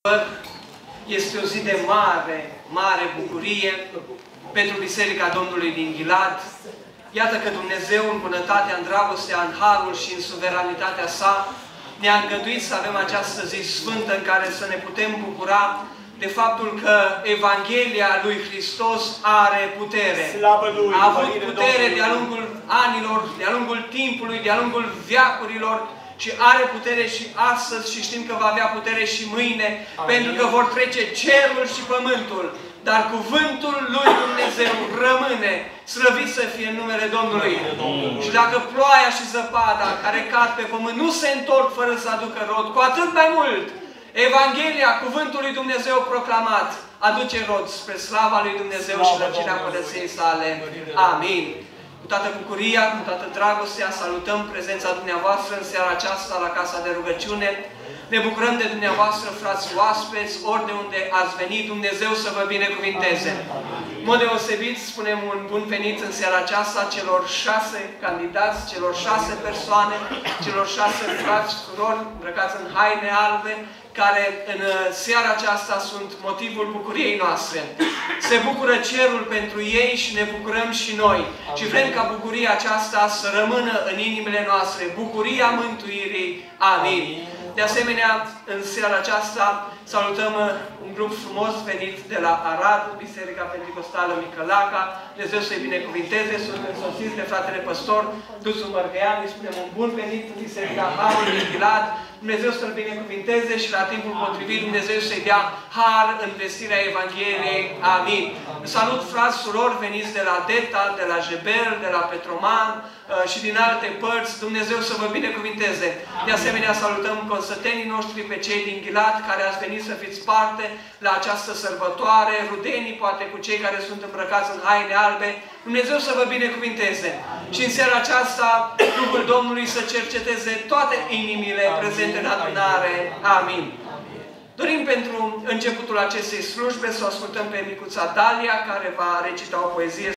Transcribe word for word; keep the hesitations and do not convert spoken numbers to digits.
Este o zi de mare, mare bucurie pentru Biserica Domnului din Ghilat. Iată că Dumnezeu, în bunătatea, în dragostea, în harul și în suveranitatea sa, ne-a îngăduit să avem această zi sfântă în care să ne putem bucura de faptul că Evanghelia lui Hristos are putere. A avut putere de-a lungul anilor, de-a lungul timpului, de-a lungul veacurilor, și are putere și astăzi și știm că va avea putere și mâine, Amin. Pentru că vor trece cerul și pământul, dar cuvântul lui Dumnezeu rămâne, slăvit să fie în numele Domnului. Amin. Și dacă ploaia și zăpada care cad pe pământ nu se întorc fără să aducă rod, cu atât mai mult, Evanghelia, cuvântul lui Dumnezeu proclamat, aduce rod spre slava lui Dumnezeu și lăcirea Părăției sale. Amin. Cu toată bucuria, cu toată dragostea, salutăm prezența dumneavoastră în seara aceasta la Casa de Rugăciune. Ne bucurăm de dumneavoastră, frați oaspeți, ori de unde ați venit, Dumnezeu să vă binecuvinteze. În mod deosebit, spunem un bun venit în seara aceasta celor șase candidați, celor șase persoane, celor șase frați, surori, îmbrăcați în haine albe, care în seara aceasta sunt motivul bucuriei noastre. Se bucură cerul pentru ei și ne bucurăm și noi. Amin. Și vrem ca bucuria aceasta să rămână în inimile noastre. Bucuria mântuirii. Amin. Amin. De asemenea, în seara aceasta salutăm un grup frumos venit de la Arad, Biserica Pentecostală Micălaca. Dumnezeu să-i binecuvinteze. Sunt însoțiți de fratele păstor Duțu Mărgăian. Îi spunem un bun venit în Biserica Harului din Ghilat. Dumnezeu să-l binecuvinteze și la timpul potrivit Dumnezeu să-i dea har în vestirea Evangheliei. Amin. Salut frați, surori veniți de la Deta, de la Jebel, de la Petroman și din alte părți. Dumnezeu să vă binecuvinteze. De asemenea salutăm consătenii noștri pe cei din Ghilat care ați venit să fiți parte la această sărbătoare, rudenii poate cu cei care sunt îmbrăcați în haine albe. Dumnezeu să vă binecuvinteze. Și în seara aceasta, Duhul Domnului să cerceteze toate inimile prezente în adunare. Amin. Dorim pentru începutul acestei slujbe să o ascultăm pe micuța Dalia, care va recita o poezie.